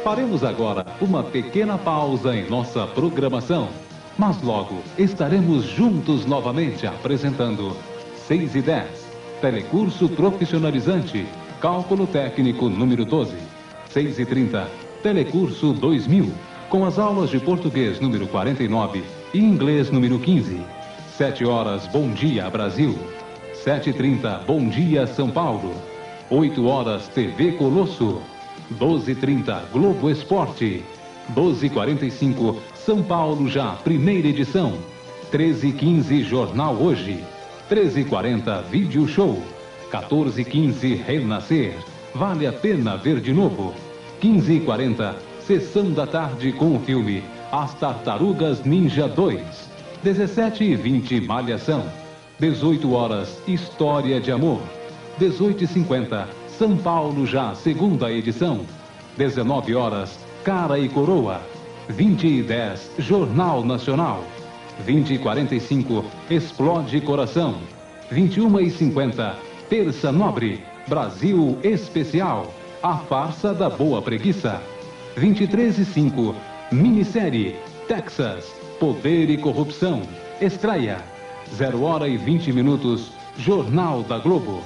Faremos agora uma pequena pausa em nossa programação, mas logo estaremos juntos novamente apresentando 6 e 10, Telecurso Profissionalizante, Cálculo Técnico número 12, 6 e 30, Telecurso 2000, com as aulas de português número 49 e inglês número 15. 7 horas, Bom Dia Brasil. 7 e 30, Bom Dia São Paulo. 8 horas, TV Colosso. 12h30, Globo Esporte. 12h45, São Paulo Já, primeira edição. 13h15, Jornal Hoje. 13h40, Vídeo Show. 14h15, Renascer. Vale a pena ver de novo. 15h40, Sessão da Tarde com o filme As Tartarugas Ninja 2. 17h20, Malhação. 18 horas, História de Amor. 18h50, São Paulo Já, segunda edição. 19 horas, Cara e Coroa. 20h10, Jornal Nacional. 20h45, Explode Coração. 21h50, Terça Nobre, Brasil Especial, A Farsa da Boa Preguiça. 23h05, Minissérie, Texas, Poder e Corrupção, estreia. 0h20, Jornal da Globo.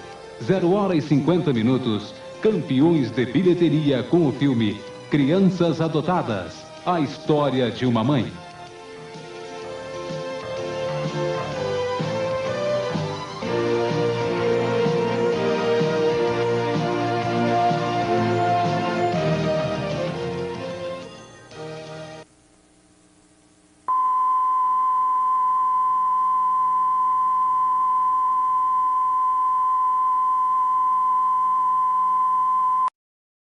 0h50, campeões de bilheteria com o filme Crianças Adotadas, a história de uma mãe.